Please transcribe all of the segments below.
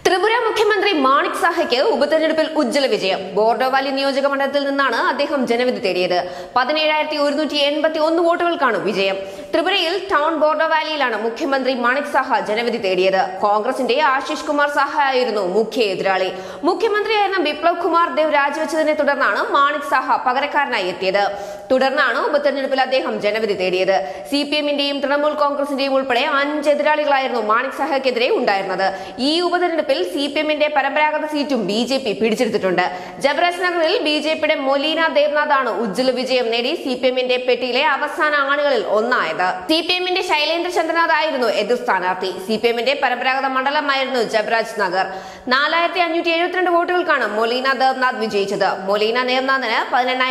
ത്രിപുര മുഖ്യമന്ത്രി മാണിക് സാഹയ്ക്ക് ഉപതെരഞ്ഞെടുപ്പിൽ ഉജ്ജ്വല വിജയം. ബോർഡോവാലി നിയോജക മണ്ഡലത്തിൽ നിന്നാണ് അദ്ദേഹം ജനവിധി തേടിയത്. 17,181 വോട്ടുകൾക്കാണ് വിജയം. ത്രിപുരയിൽ ടൗൺ ബോർഡോവാലിയിലാണ് മുഖ്യമന്ത്രി മാണിക് സാഹ ജനവിധി തേടിയത്. കോൺഗ്രസിന്റെ ആശിഷ് കുമാർ സാഹ ആയിരുന്നു മുഖ്യ എതിരാളി. മുഖ്യമന്ത്രിയായിരുന്ന ബിപ്ലബ് കുമാർ ദേവ് രാജിവെച്ചതിനെ തുടർന്നാണ് മാണിക് സാഹ പകരക്കാരനായി എത്തിയത്. തുടർന്നാണ് ഉപതെരഞ്ഞെടുപ്പിൽ അദ്ദേഹം ജനവിധി തേടിയത്. CPM-ന്റെയും തൃണമൂൽ കോൺഗ്രസിന്റെയും ഉൾപ്പെടെ 5 എതിരാളികളായിരുന്നു മാണിക് സാഹയ്ക്കെതിരെ ഉണ്ടായിരുന്നത്. ഈ ഉപതെരഞ്ഞെടുപ്പിൽ CPM-ന്റെ പരമ്പരാഗത സീറ്റും BJP പിടിച്ചെടുത്തിട്ടുണ്ട്. ജബ്രാജ് നഗറിൽ BJP-യുടെ മൊലീന ദേവ്നാഥ് ആണ് ഉജ്ജ്വല വിജയം നേടി CPM-ന്റെ പെട്ടിയിലെ അവസാന ആളുകളിൽ ഒന്നായത്. CPM-ന്റെ ശൈലേന്ദ്ര ചന്ദ്രനാഥ് ആയിരുന്നു എതിർ സ്ഥാനാർത്ഥി. CPM-ന്റെ പരമ്പരാഗത മണ്ഡലമായിരുന്നു ജബ്രാജ് നഗർ. 4,572 വോട്ടുകൾക്കാണ് മൊലീന ദേവ്നാഥ് വിജയിച്ചത്. മൊലീന ദേവ്നാഥിന്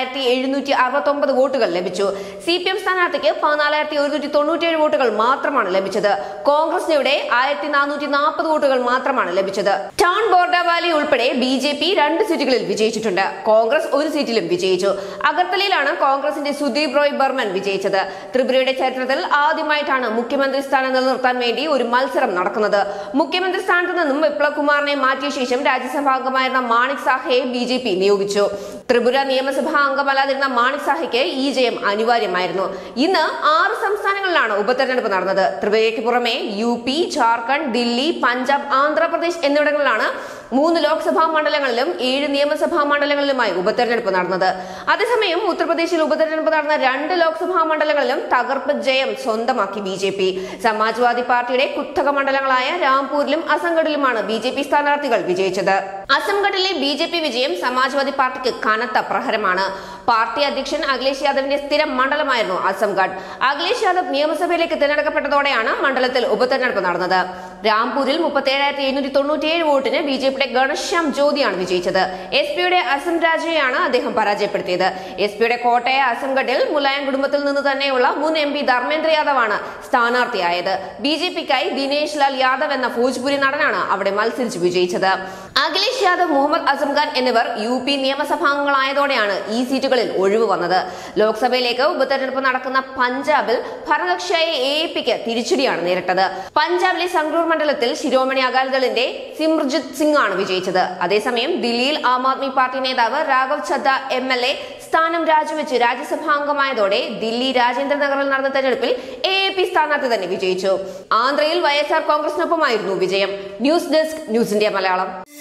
18,769 വോട്ടുകൾ ലഭിച്ചു. CPM സ്ഥാനാർത്ഥിക്ക് 14,197 വോട്ടുകൾ മാത്രമാണ് ലഭിച്ചത്. കോൺഗ്രസിന് 1,440 വോട്ടുകൾ മാത്രമാണ് ലഭിച്ചത്. ടൗൺ ബോർഡോവാലി ഉൾപ്പെടെ BJP 2 സീറ്റുകളിൽ വിജയിച്ചിട്ടുണ്ട്. കോൺഗ്രസ് 1 സീറ്റിലും വിജയിച്ചു. അഗർത്തലയിലാണ് കോൺഗ്രസിന്റെ സുദീപ് റോയ് ബർമൻ വിജയിച്ചത്. ത്രിപുരയുടെ ചരിത്രത്തിൽ ആദ്യമായിട്ടാണ് മുഖ്യമന്ത്രി സ്ഥാനം നിലനിർത്താൻ വേണ്ടി ഒരു മത്സരം നടക്കുന്നത്. മുഖ്യമന്ത്രി സ്ഥാനത്ത് നിന്നും ബിപ്ലബ് കുമാറിനെ മാറ്റിയ ശേഷം രാജ്യസഭാംഗമായിരുന്ന മാണിക് സാഹയെ BJP നിയോഗിച്ചു. ത്രിപുര നിയമസഭാ അംഗമല്ലാതിരുന്ന മാണിക് സാഹയ്ക്ക് ഈ ജയം അനിവാര്യമായിരുന്നു. ഇന്ന് 6 സംസ്ഥാനങ്ങളിലാണ് ഉപതെരഞ്ഞെടുപ്പ് നടന്നത്. ത്രിപുരയ്ക്ക് പുറമെ UP, ജാർഖണ്ഡ്, ദില്ലി, പഞ്ചാബ്, ആന്ധ്രാപ്രദേശ് എന്നിവിടങ്ങളിലാണ് 3 ലോക്സഭാ മണ്ഡലങ്ങളിലും 7 നിയമസഭാ മണ്ഡലങ്ങളിലുമായി ഉപതെരഞ്ഞെടുപ്പ് നടന്നത്. അതേസമയം ഉത്തർപ്രദേശിൽ ഉപതെരഞ്ഞെടുപ്പ് നടന്ന 2 ലോക്സഭാ മണ്ഡലങ്ങളിലും തകർപ്പ് ജയം സ്വന്തമാക്കി BJP. സമാജ്വാദി പാർട്ടിയുടെ കുത്തക മണ്ഡലങ്ങളായ രാംപൂരിലും അസംഗഡിലുമാണ് BJP സ്ഥാനാർത്ഥികൾ വിജയിച്ചത്. അസംഗഡിലെ BJP വിജയം സമാജ്വാദി പാർട്ടിക്ക് കനത്ത പ്രഹരമാണ്. പാർട്ടി അധ്യക്ഷൻ അഖിലേഷ് യാദവിന്റെ സ്ഥിരം മണ്ഡലമായിരുന്നു അസംഗഡ്. അഖിലേഷ് യാദവ് നിയമസഭയിലേക്ക് തിരഞ്ഞെടുക്കപ്പെട്ടതോടെയാണ് മണ്ഡലത്തിൽ ഉപതെരഞ്ഞെടുപ്പ് നടന്നത്. രാംപൂരിൽ 37,797 വോട്ടിന് BJPയുടെ ഗണശ്യാം ജ്യോതിയാണ് വിജയിച്ചത്. SP-യുടെ അസം രാജയെയാണ് അദ്ദേഹം പരാജയപ്പെടുത്തിയത്. SP-യുടെ കോട്ടയ അസംഗഡിൽ മുലായം കുടുംബത്തിൽ നിന്ന് തന്നെയുള്ള മുൻ MP ധർമ്മേന്ദ്ര യാദവ് ആണ് സ്ഥാനാർത്ഥിയായത്. BJPക്കായി ദിനേശ് ലാൽ യാദവ് എന്ന ഭോജ്പുരി നടനാണ് അവിടെ മത്സരിച്ച് വിജയിച്ചത്. അഖിലേഷ് യാദവ്, മുഹമ്മദ് അസംഖാൻ എന്നിവർ UP നിയമസഭാംഗങ്ങളായതോടെയാണ് ഈ സീറ്റുകളിൽ ഒഴിവ് വന്നത്. ലോക്സഭയിലേക്ക് ഉപതെരഞ്ഞെടുപ്പ് നടക്കുന്ന പഞ്ചാബിൽ ഭരണകക്ഷിയായ AAPക്ക് തിരിച്ചടിയാണ് നേരിട്ടത്. പഞ്ചാബിലെ സംഗ്രൂർ മണ്ഡലത്തിൽ ശിരോമണി അകാലിദളിന്റെ സിമ്രജിത് സിംഗ് ആണ് വിജയിച്ചത്. അതേസമയം ദില്ലിയിൽ ആം ആദ്മി പാർട്ടി നേതാവ് രാഘവ് ചദ്ദ MLA സ്ഥാനം രാജിവെച്ച് രാജ്യസഭാംഗമായതോടെ ദില്ലി രാജേന്ദ്ര നഗറിൽ നടന്ന തെരഞ്ഞെടുപ്പിൽ AAP സ്ഥാനാർത്ഥി തന്നെ വിജയിച്ചു. ആന്ധ്രയിൽ YSR കോൺഗ്രസിനൊപ്പമായിരുന്നു വിജയം. News desk, news India Malayalam.